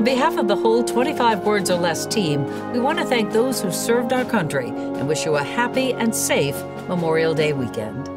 On behalf of the whole 25 Words or Less team, we want to thank those who served our country and wish you a happy and safe Memorial Day weekend.